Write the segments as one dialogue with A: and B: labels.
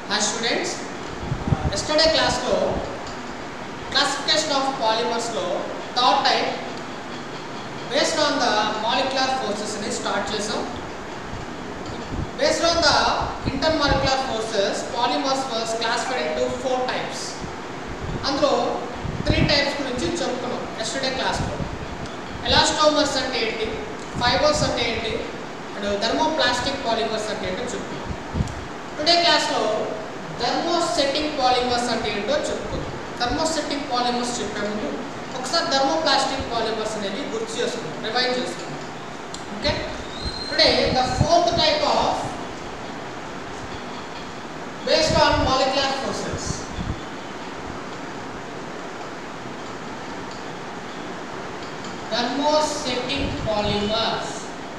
A: Hi students, yesterday class lo classification of polymers lo third type based on the molecular forces ni start chesam. Based on the intermolecular forces, polymers was classified into 4 types. Andro 3 types gurinchi cheppukunnam yesterday class lo. Elastomers ante enti, fibers ante enti, and thermoplastic polymers ante enti cheppukunnam. Today class lo thermosetting polymers ante ento cheppukunnam. Thermosetting polymers cheppe mundu ఒకసారి thermoplastic polymers అనేవి గుర్తు చేసుకుందాం, revise చేసుకుందాం. Okay, today the fourth type of based on molecular forces. Thermosetting polymers.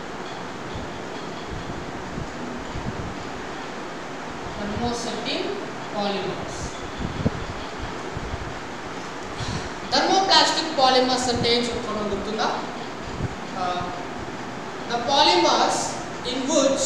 A: Thermosetting polymers. Thermoplastic polymers ante em cheptunnam gurtunda. The polymers in which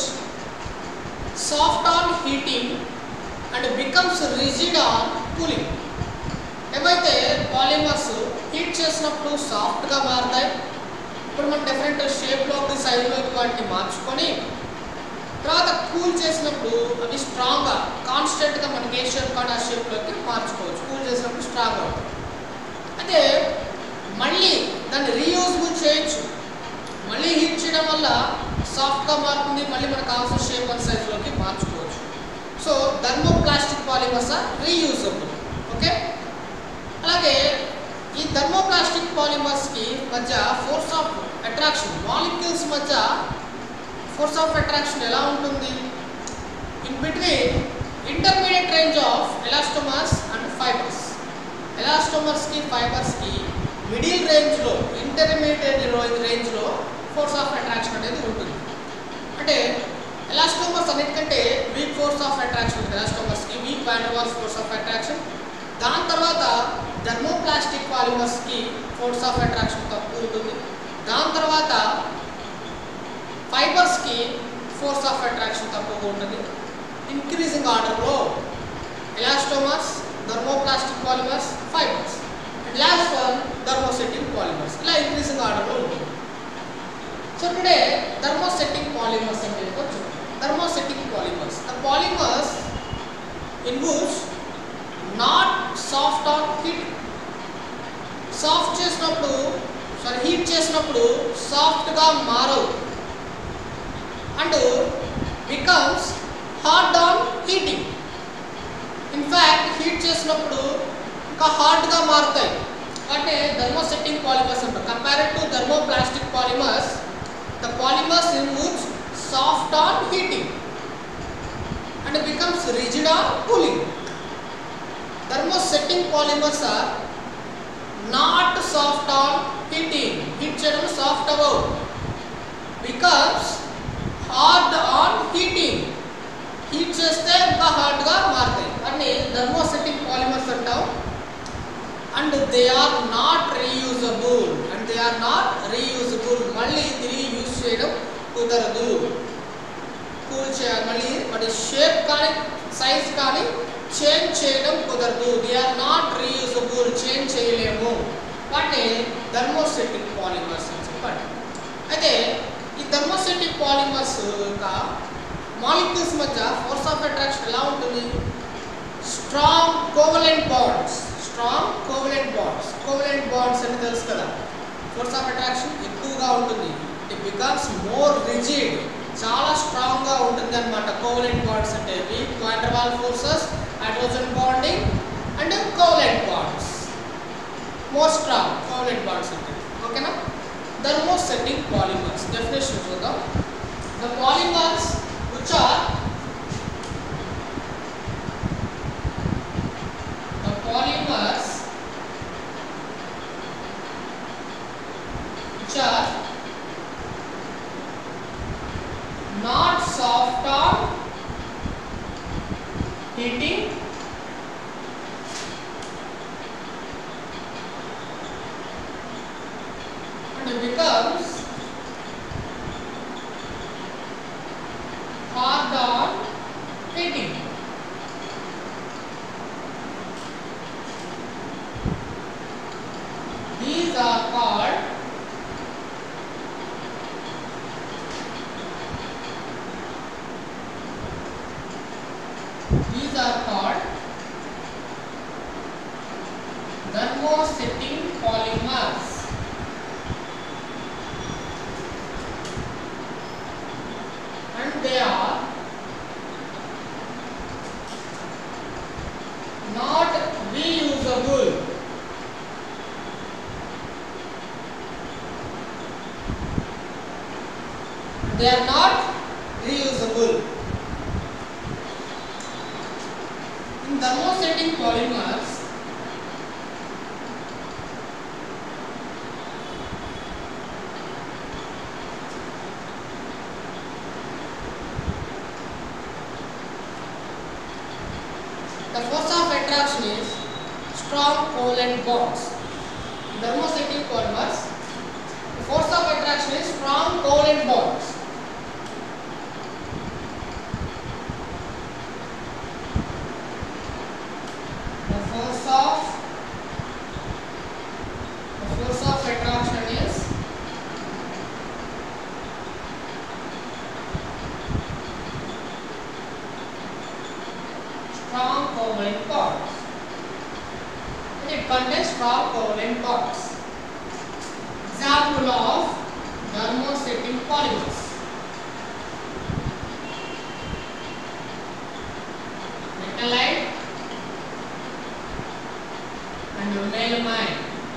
A: soft on heating and becomes rigid on cooling. ఏవైతే polymers heat చేసినప్పుడు సాఫ్ట్గా మారుతాయి. ఇప్పుడు మనం different షేప్లోకి సైజులోకి వాటిని మార్చుకొని తర్వాత cool చేసినప్పుడు అవి స్ట్రాంగ్గా కాన్స్టెంట్గా మనకి ఏ షేప్ కానీ ఆ షేప్లోకి మార్చుకోవచ్చు. కూల్ చేసినప్పుడు స్ట్రాంగ్ అవుతుంది. అయితే మళ్ళీ దాన్ని రీయూజబుల్ చేయొచ్చు. మళ్ళీ హీట్ చేయడం వల్ల సాఫ్ట్గా మారుతుంది, మళ్ళీ మనకు కావాల్సిన షేప్ అండ్ సైజులోకి మార్చుకోవచ్చు. So thermoplastic polymers are reusable. Okay, అలాగే ఈ థర్మోప్లాస్టిక్ పాలిమర్స్కి మధ్య ఫోర్స్ ఆఫ్ అట్రాక్షన్, మాలిక్యూల్స్ మధ్య ఫోర్స్ ఆఫ్ అట్రాక్షన్ ఎలా ఉంటుంది? In between intermediate range of elastomers and fibres. ఎలాస్టోమర్స్కి ఫైబర్స్కి మిడిల్ రేంజ్లో, ఇంటర్మీడియట్ రేంజ్లో ఫోర్స్ ఆఫ్ అట్రాక్షన్ అనేది ఉంటుంది. అంటే ఎలాస్టోమర్స్ అన్నిటికంటే వీక్ ఫోర్స్ ఆఫ్ అట్రాక్షన్ ఉంటుంది. ఎలాస్టోమర్స్కి weak van der Waals force of attraction. దాని తర్వాత థర్మోప్లాస్టిక్ పాలిమర్స్కి ఫోర్స్ ఆఫ్ అట్రాక్షన్ తక్కువ ఉంటుంది. దాని తర్వాత ఫైబర్స్కి ఫోర్స్ ఆఫ్ అట్రాక్షన్ తక్కువగా ఉంటుంది. ఇంక్రీజింగ్ ఆర్డర్లో elastomers, thermoplastic polymers, fibres, and last one thermosetting polymers, ఇలా ఇంక్రీజింగ్ ఆర్డర్లో ఉంటుంది. సో టుడే థర్మోసెట్టింగ్ పాలిమర్స్ అంటే చూద్దాం. Thermosetting polymers, the polymers in which not soft on heat. Soft చేసినప్పుడు హీట్ చేసినప్పుడు సాఫ్ట్గా మారవు and becomes hard on heating. In fact heat చేసినప్పుడు ఇంకా హార్డ్గా మారుతాయి. అంటే థర్మోసెట్టింగ్ పాలిమర్స్ అంటారు. Compared to thermoplastic polymers, the polymers in which soft on heating and becomes rigid on cooling. Thermosetting polymers are not soft on heating. Heat చేయడం soft అవ్వవు. Becomes hard on heating. Heat చేస్తే ఇంకా హార్డ్గా మారుతాయి. అన్ని thermosetting polymers అంటాం. And they are not reusable. మళ్ళీ తిరిగి యూజ్ చేయడం కుదరదు. కూల్ చేయాలి, మళ్ళీ వాటి షేప్ కానీ సైజ్ కానీ చేంజ్ చేయడం కుదరదు. They are not reusable, change చేయలేము. వాటిని థర్మోసెట్టిక్ పాలిమర్స్ అని చెప్పండి. అయితే ఈ థర్మోసెట్టిక్ పాలిమర్స్ యొక్క మాలిక్యూల్స్ మధ్య ఫోర్స్ ఆఫ్ అట్రాక్షన్ ఎలా ఉంటుంది? Strong covalent bonds. Covalent bonds అని తెలుసు కదా. ఫోర్స్ ఆఫ్ అట్రాక్షన్ ఎక్కువగా ఉంటుంది. ఇట్ బికమ్స్ మోర్ రిజిడ్, చాలా స్ట్రాంగ్గా ఉంటుంది అనమాట. కోవలెంట్ బాండ్స్ అంటే weak van der Waal forces, hydrogen bonding and covalent bonds, more strong covalent bonds ante. Okay na? Thermosetting polymers definition chudam. The polymers which are not soft on heating and becomes hard on heating. these are called thermosetting polymers. And they are not reusable. They are not reusable. In thermosetting polymers, the force of attraction is strong covalent bonds. In thermosetting polymers, the force of attraction is strong covalent bonds. The force of attraction is strong covalent bonds. It contains strong covalent bonds. Example of thermosetting polymers: metalite and melamine.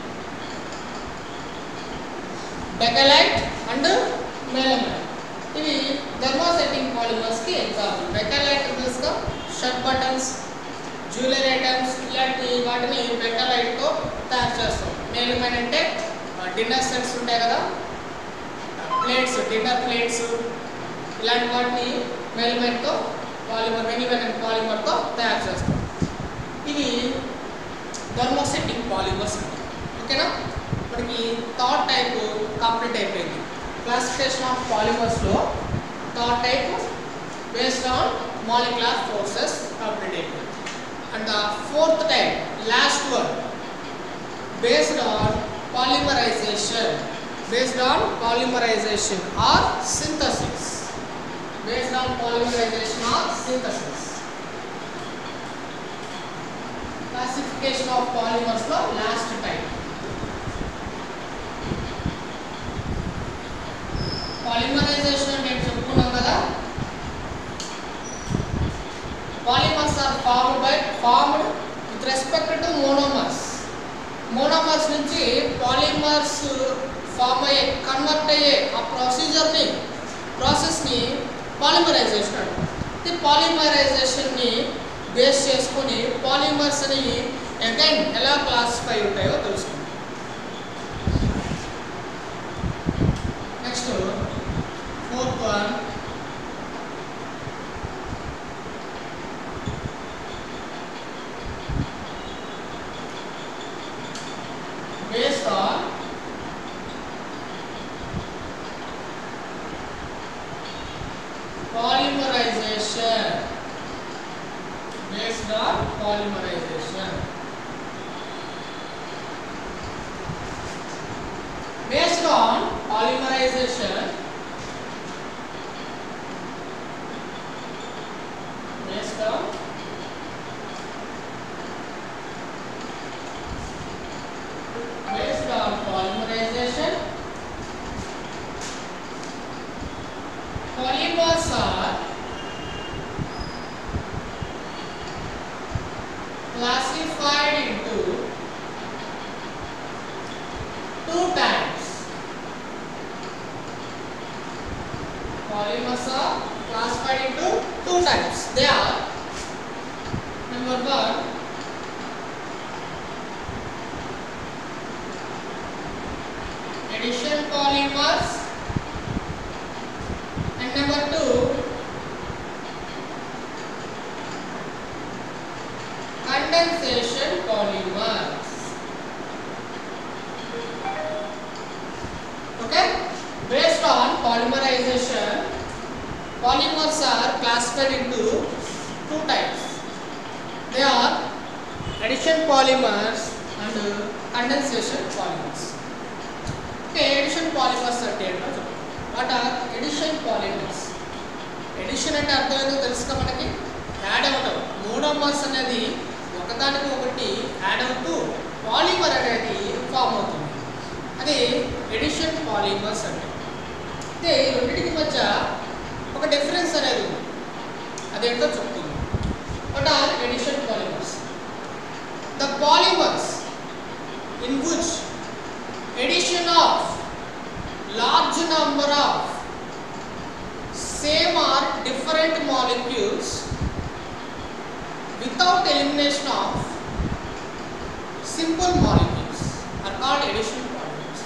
A: Bakelite and melamine. ఇవి thermosetting polymers కి example. bakelite means the shirt buttons, jewellery items, ఇలాంటి వాటిని Bakelite తో తయారు చేస్తాం. melamine అంటే dinner sets ఉంటాయి కదా, ప్లేట్స్, డిన్నర్ ప్లేట్స్, ఇలాంటి వాటిని melamine తో పాలిమర్, మెనివెనెంట్ పాలిమర్ తో తయారు చేస్తాం. ఇవి థర్మోసెట్టింగ్ పాలిమర్స్ అండి. ఓకేనా, మనకి థర్డ్ టైప్ కంప్లీట్ అయిపోయింది. క్లాసిఫికేషన్ ఆఫ్ పాలిమర్స్ లో third type based on molecular forces complete అయిపోయింది. And the fourth type, last one, based on polymerization or synthesis. Based on polymerization or synthesis. Classification of polymers lo last type. Polymerization అంటే చెప్పుకున్నాం కదా. Polymers are formed with respect to monomers. Monomers నుంచి polymers form అయ్యే, convert అయ్యే ఆ ప్రాసెస్ని polymerization అంటారు. ఈ పాలిమరైజేషన్ని బేస్ చేసుకొని పాలిమర్స్ అని అగైన్ ఎలా క్లాసిఫై ఉంటాయో తెలుసుకుంటాం. Next fourth one, based on polymerization. Based on polymerization. Based on polymerization. Based on polymerization, polymers are classified into two types. Polymers are classified into two types. They are, number one, addition polymers, and number two, condensation polymers. Okay, based on polymerization, polymers are classified into two types. They are addition polymers and condensation polymers. Okay, addition polymers అంటే ఏంటో చూద్దాం. What are addition polymers? Addition అంటే అర్థం ఏంటో తెలుసుగా మనకి. Add అవ్వడం, మూడు మోనోమర్స్ అనేది ఒకదానికి ఒకటి యాడ్ అవుతూ పాలిమర్ అనేది ఫామ్ అవుతుంది. అది ఎడిషన్ పాలిమర్స్ అంటే. అయితే ఈ రెండింటికి మధ్య ఒక డిఫరెన్స్ అనేది ఉంది, అదేంటో చెప్తుంది. What are addition polymers? The polymers in which addition of large number of same or different molecules without elimination of simple molecules are called addition polymers.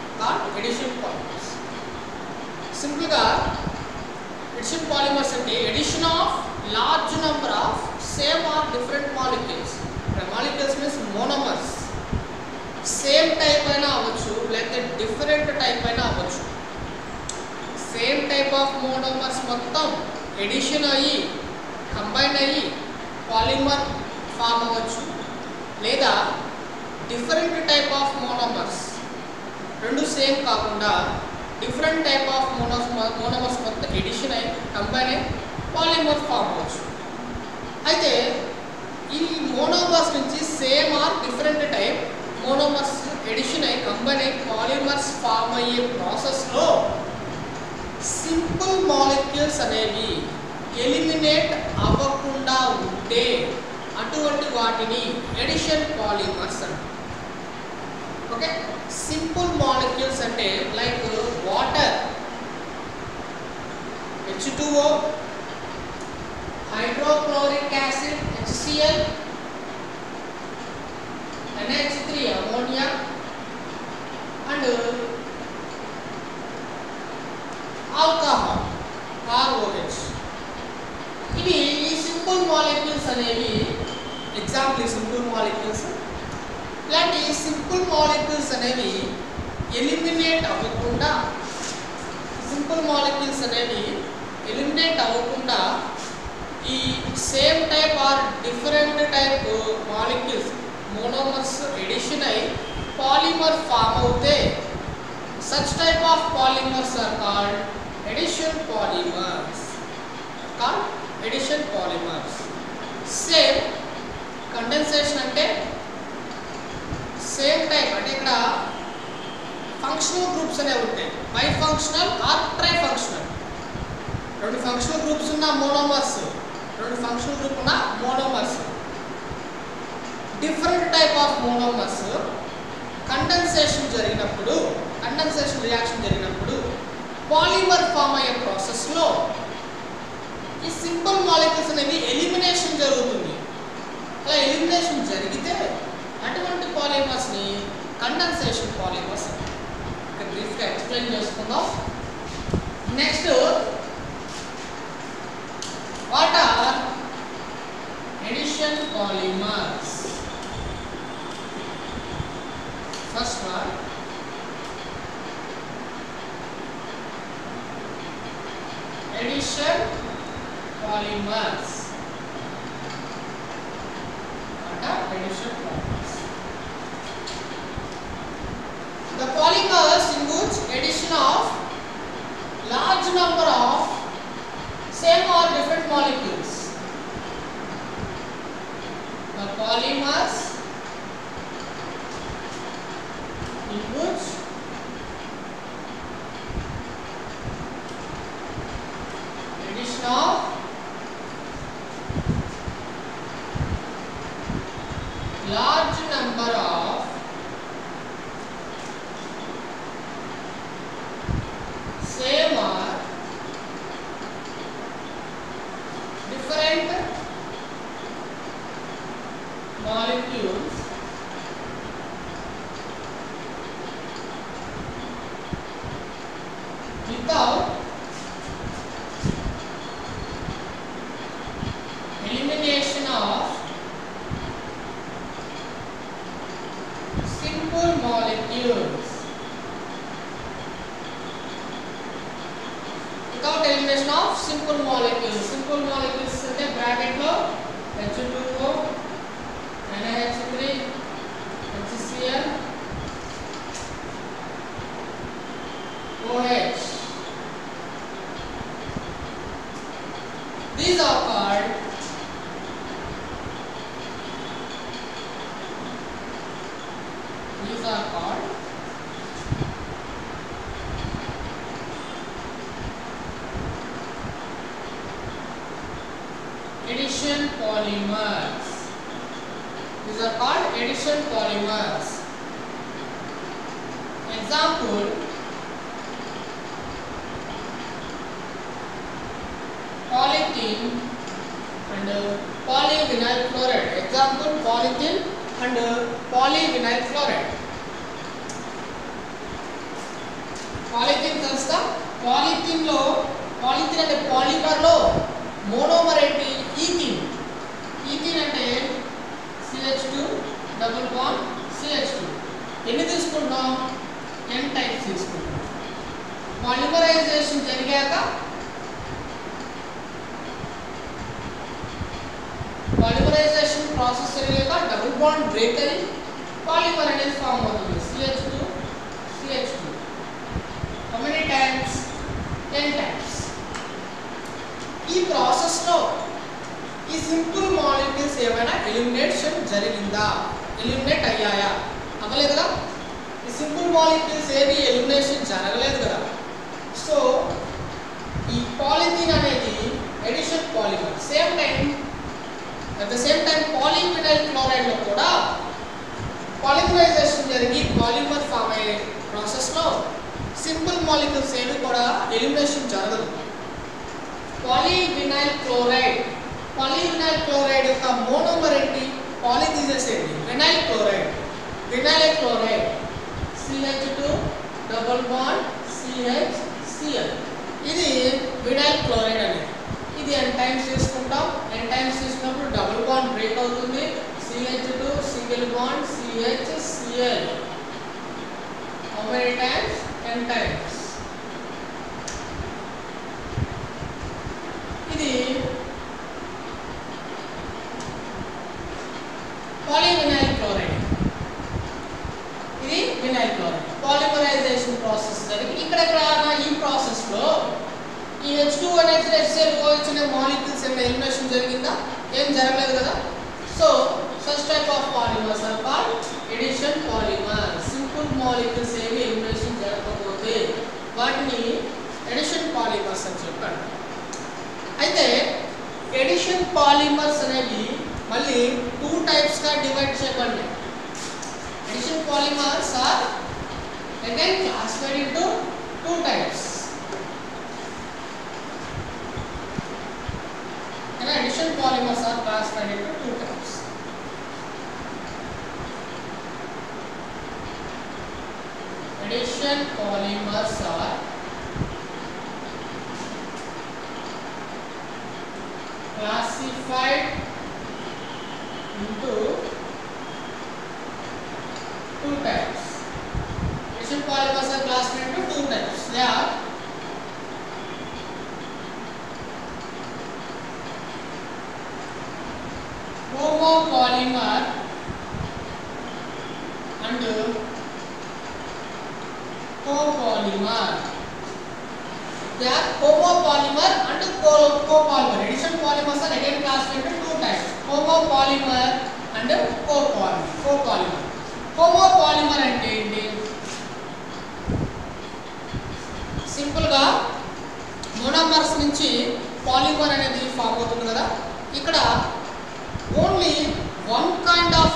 A: Simple గా addition polymers అంటే addition of large number of same or different molecules. Molecules means monomers. Same type అయినా అవ్వచ్చు, లేకపోతే different type అయినా అవ్వచ్చు. Same type of monomers మొత్తం addition అయ్యి combine అయ్యి పాలిమర్ ఫామ్ అవ్వచ్చు, లేదా డిఫరెంట్ టైప్ ఆఫ్ మోనోమర్స్ రెండు సేమ్ కాకుండా డిఫరెంట్ టైప్ ఆఫ్ మోనోమర్స్ మొత్తం ఎడిషన్ అయ్యి కంబైన్ అయ్యి పాలిమర్ ఫామ్ అవ్వచ్చు. అయితే ఈ మోనోమర్స్ నుంచి same or different type monomers addition అయ్యి కంబైన్ అయ్యి పాలిమర్స్ ఫామ్ అయ్యే ప్రాసెస్లో సింపుల్ మాలిక్యూల్స్ అనేవి ఎలిమినేట్ అవ్వకుండా ఉంటే అటువంటి వాటిని ఎడిషన్ పాలిమర్స్ అంటారు. ఓకే, సింపుల్ మాలిక్యూల్స్ అంటే like water, H2O, hydrochloric acid HCl, NH3 ammonia and alcohol ROH. ఇవి ఈ సింపుల్ మాలిక్యూల్స్ అనేవి ఎగ్జాంపుల్. సింపుల్ మాలిక్యూల్స్ ఇలాంటి సింపుల్ మాలిక్యూల్స్ అనేవి ఎలిమినేట్ అవ్వకుండా ఈ same type or different type molecules monomers addition అయి పాలిమర్ ఫామ్ అవుతే such type of polymers are called addition polymers. Same condensation అంటే సేమ్ టైప్ అంటే ఇక్కడ ఫంక్షనల్ గ్రూప్స్ అనేవి ఉంటాయి, by functional are trifunctional. రెండు ఫంక్షనల్ గ్రూప్స్ ఉన్న మోనోమర్స్, రెండు ఫంక్షనల్ గ్రూప్ ఉన్న మోనోమర్స్, different type of monomers condensation reaction జరిగినప్పుడు పాలిమర్ ఫామ్ అయ్యే ప్రాసెస్లో ఈ సింపుల్ మాలిక్యూల్స్ అనేవి ఎలిమినేషన్ జరుగుతుంది. అలా ఎలిమినేషన్ జరిగితే అటువంటి పాలిమర్స్ని కండెన్సేషన్ పాలిమర్స్ అంటే. బ్రీఫ్గా ఎక్స్ప్లెయిన్ చేసుకుందాం. Next, what are addition polymers? First one, addition polymers. What are addition polymers? The polymers in which addition of large number of same or different molecules. The polymers in which addition of large number of same or different molecules without elimination of simple molecules. Without elimination of simple molecules. Simple molecules అంటే bracket లో H2O, NH3, HCl, OH. These are called addition polymers. These are called addition polymers. Example, polythene and polyvinyl chloride. Example, polythene and polyvinyl chloride. Polythene తెలుసా? Polythene లో polythene అంటే polymer లో monomer ఏంటి? Ethene. Ethene అంటే CH2 double bond CH2. ఎన్ని తీసుకుంటాం? n types తీసుకుంటాం. Polymerization జరిగాక పాలిమరైజేషన్ ప్రాసెస్ జరిగాక డబుల్ బాండ్ బ్రేక్ అయ్యి పాలిమర్ అనేది ఫామ్ అవుతుంది. CH2 CH2. How many times? n times. ఈ ప్రాసెస్ లో ఈ సింపుల్ మాలిక్యూల్స్ ఏమైనా ఎలిమినేషన్ జరిగిందా? ఎలిమినేట్ అయ్యాయా? అవ్వలేదు కదా. ఈ సింపుల్ మాలిక్యూల్స్ ఏవి ఎలిమినేషన్ జరగలేదు కదా. సో ఈ పాలిథీన్ అనేది addition polymer. Same time at the same time polyvinyl chloride లో కూడా పాలిమరైజేషన్ జరిగి పాలిమర్ ఫామ్ అయ్యే ప్రాసెస్ లో సింపుల్ మాలిక్యూల్స్ ఏవి కూడా ఎలిమినేషన్ జరగదు. పాలీవినైల్ క్లోరైడ్ యొక్క మోనోమర్ ఏంటి? పాలీ తీసేసేయండి, vinyl chloride. Vinyl chloride CH2 double bond CHCl. ఇది వినైల్ క్లోరైడ్ అనేది. ఇది n టైమ్స్ తీసుకుంటాం. n టైమ్స్ తీసుకున్నప్పుడు డబుల్ బాండ్ బ్రేక్ అవుతుంది. CH2 single bond CHCl. How many times? n times. ఇది పాలీవినైల్ క్లోరైడ్. ఇది వినైల్ క్లోరైడ్. పాలిమరైజేషన్ ప్రాసెస్ జరిగి ఇక్కడ ఈ ప్రాసెస్ లో ఈ H2 అనేది HCl వచ్చిన మాలిక్యూల్స్ ఏమైనా ఎలిమినేషన్ జరిగిందా? ఏం జరగలేదు కదా. So such type of polymers are called addition polymers. Simple molecules ఏవి ఎలిమినేషన్ జరగకపోతే వాటిని ఎడిషన్ పాలిమర్స్ అని చెప్పారు. అయితే ఎడిషన్ పాలిమర్స్ అనేవి మళ్ళీ 2 టైప్స్ గా డివైడ్ చేయబడ్డాయి. Addition polymers are again classified into 2 types. And addition polymers are classified into 2 types. Addition polymers are classified into 2 types. Addition polymers are classified into 2 types. They are homopolymer and copolymer. They are homopolymer and copolymer. Addition polymers are again classified into 2 types: homopolymer and copolymer. Homopolymer అంటే ఏంటి? Simple గా monomers నుంచి polymer అనేది form అవుతుంది కదా. ఇక్కడ only one kind of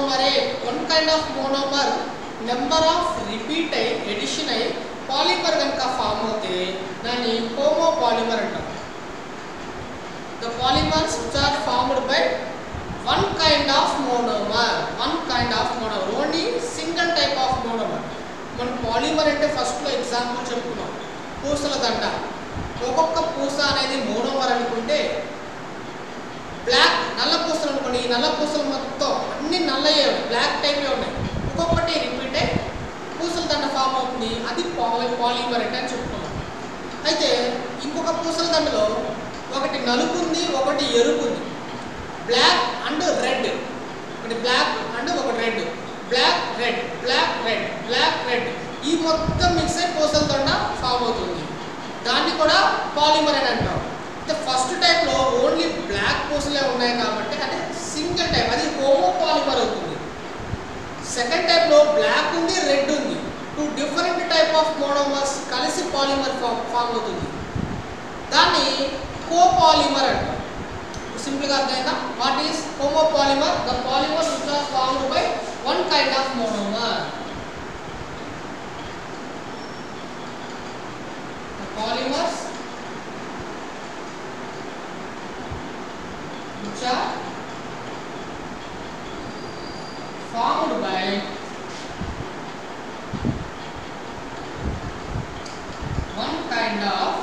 A: monomer number of repeat అయ్యి addition అయ్యి పాలిమర్ కనుక ఫామ్ అవుతే దాన్ని హోమోపాలిమర్ అంటాం. The polymers which are formed by one kind of monomer, only single type of monomer. మనం పాలిమర్ అంటే ఫస్ట్ లో ఎగ్జాంపుల్ చెప్పుకున్నాం, పూసల దండ. ఒక్కొక్క పూస అనేది మోనోమర్ అనుకుంటే, బ్లాక్ నల్ల పూసలు అనుకోండి, ఈ నల్ల పూసలు మొత్తం అన్ని నల్లయే బ్లాక్ టైప్ ఉన్నాయి. ఒక్కొక్కటి రిపీట్ అయ్యి పూసల దండ ఫామ్ అవుతుంది, అది పాలిమర్ అంటే అని చెప్పుకున్నాం. అయితే ఇంకొక పూసల దండలో ఒకటి నలుపు ఉంది, ఒకటి ఎరుపు ఉంది. బ్లాక్ అండ్ రెడ్, ఒకటి బ్లాక్ అండ్ ఒకటి red, black red, black red, black red, ఈ మొత్తం మిక్స్ అయి పూసల దండ ఫామ్ అవుతుంది. దాన్ని కూడా పాలిమర్ అని అంటాం. అయితే ఫస్ట్ టైప్లో ఓన్లీ బ్లాక్ పూసలే ఉన్నాయి కాబట్టి అది సింగిల్ టైప్, అది హోమోపాలిమర్ అవుతుంది. సెకండ్ టైప్లో బ్లాక్ ఉంది, రెడ్ ఉంది, 2 డిఫరెంట్ టైప్ ఆఫ్ మోనోమర్స్ కలిసి పాలిమర్ ఫామ్ అవుతుంది. దాన్ని కోపాలిమర్ అంటాం. సింపుల్గా గా అర్థమైందా? What is homopolymer? The polymers which are formed by one kind of monomer. The polymers which are formed by one kind of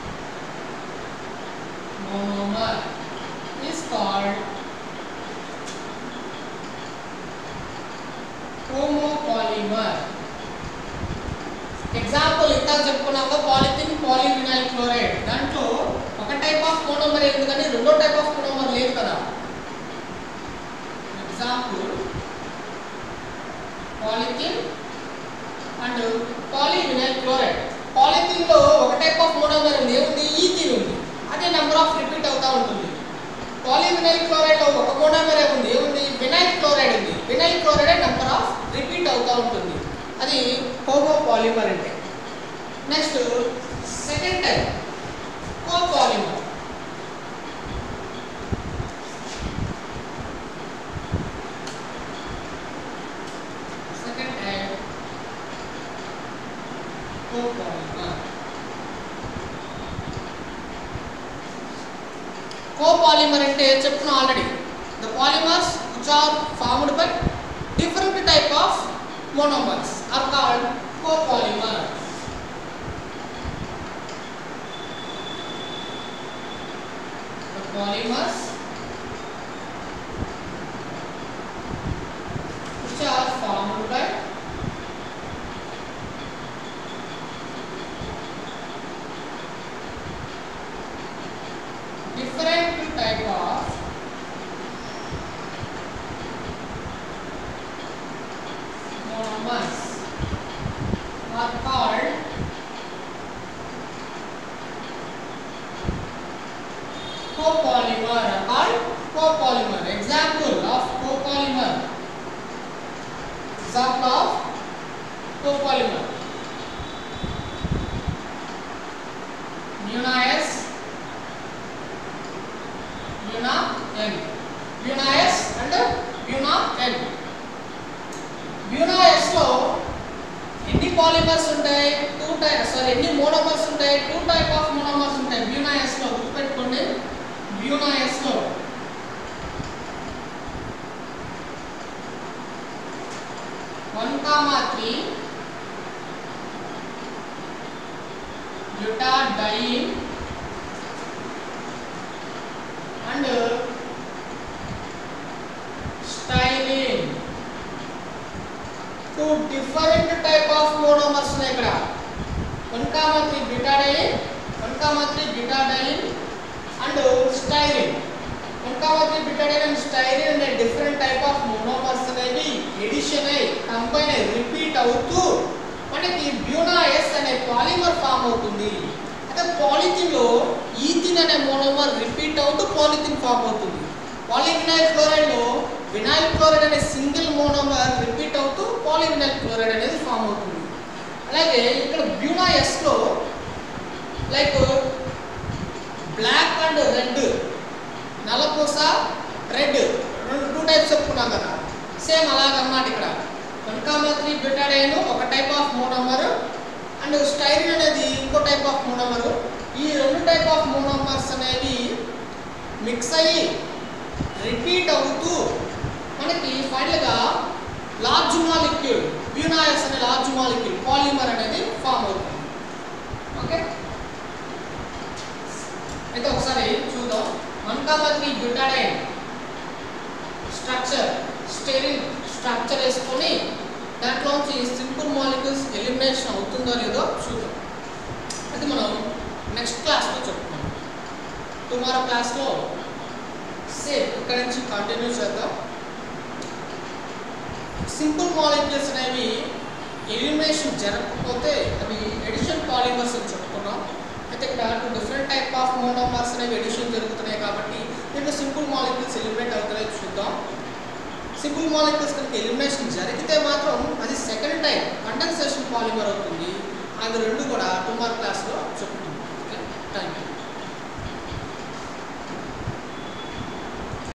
A: monomer is called homopolymer. Example ఇంత చెప్పుకున్నాక polythene polyvinyl chloride, దాంట్లో ఒక type of monomer ఉంది కానీ రెండో type of monomer లేదు కదా. Example polythene and polyvinyl chloride. Polythene లో ఒక టైప్ ఆఫ్ మోనోమర్ ఉంది, ఏముంది? ఈథిన్ ఉంది. అదే నెంబర్ ఆఫ్ రిపీట్ అవుతా ఉంటుంది. పాలివినైల్ క్లోరైడ్ లో ఒక మోనోమర్ ఉంది, ఏముంది? వినైల్ క్లోరైడ్ ఉంది. Vinyl chloride number of repeat అవుతా ఉంటుంది. అది హోమోపాలిమర్ అంటే. Next second type copolymer. Second type copolymer. Copolymer అంటే చెప్పుకున్నా already. The polymers which are formed by different type of monomers are called copolymer. The polymers which are formed by different type of monomers are called copolymer. Copolymer. Example of copolymer. Example of copolymer. Buna-S, Buna-N. Buna-S and Buna-N. Buna-S లో ఎన్ని polymers ఉంటాయి? ఎన్ని monomers ఉంటాయి? 2 type of monomers ఉంటాయి Buna-S లో. గుర్తుపెట్టుకోండి, Buna-S లో 1,3 butadiene and styrene. 2 different type of monomers ఉన్నాయి ఇక్కడ. 1,3 butadiene, 1,3 butadiene and styrene. 1,3 butadiene and styrene అనే డిఫరెంట్ టైప్ ఆఫ్ మోనోమర్స్ అనేవి ఎడిషన్ అయి కంబైన్ అయి రిపీట్ అవుతూ మనకి Buna-S అనే పాలిమర్ ఫామ్ అవుతుంది. అదే పాలిథిన్ లో ఈథిన్ అనే మోనోమర్ రిపీట్ అవుతూ పాలిథిన్ ఫామ్ అవుతుంది. పాలివినైల్ క్లోరైడ్ లో వినైల్ క్లోరైడ్ అనే సింగిల్ మోనోమర్ రిపీట్ అవుతూ పాలివినైల్ క్లోరైడ్ అనేది ఫామ్ అవుతుంది. అలాగే ఇక్కడ Buna-S లో లైక్ బ్లాక్ అండ్ రెడ్, నల్లపూస రెడ్, 2 టైప్స్ చెప్పుకున్నాం కదా. సేమ్ అలాగన్నమాట ఇక్కడ 1,3 butadiene ఒక type of monomer and styrene అనేది ఇంకో టైప్ ఆఫ్ మోనోమర్. ఈ 2 టైప్ ఆఫ్ మోనోమర్స్ అనేవి మిక్స్ అయ్యి రిపీట్ అవుతూ మనకి ఫైనల్గా లార్జ్ మాలిక్యూల్ Buna-S అనే లార్జ్ మాలిక్యూల్ పాలిమర్ అనేది ఫామ్ అవుతుంది. ఓకే, అయితే ఒకసారి చూద్దాం. 1,3 butadiene స్ట్రక్చర్, స్టెరిన్ స్ట్రక్చర్ వేసుకొని దాంట్లోంచి సింపుల్ మాలిక్యూల్స్ ఎలిమినేషన్ అవుతుందో లేదో చూద్దాం. అది మనం నెక్స్ట్ క్లాస్లో చెప్పుకుందాం. టుమారో క్లాస్లో సేమ్ ఇక్కడ నుంచి కంటిన్యూ చేద్దాం. సింపుల్ మాలిక్యూల్స్ అనేవి ఎలిమినేషన్ జరగకపోతే అవి ఎడిషన్ పాలిమర్స్ అని చెప్పుకున్నాం. అయితే ఇక్కడ 2 డిఫరెంట్ టైప్ ఆఫ్ మోనోమర్స్ అనేవి ఎడిషన్ జరుగుతున్నాయి కాబట్టి దీంట్లో సింపుల్ మాలిక్యూల్స్ ఎలిమినేట్ అవుతాయో చూద్దాం. సింపుల్ మాలిక్యూల్స్ కనుక ఎలిమినేషన్ జరిగితే మాత్రం అది సెకండ్ టైప్ కండెన్సేషన్ పాలిమర్ అవుతుంది. అది 2 కూడా టుమారో క్లాస్లో చెప్పుకుందాం. Okay, thank you.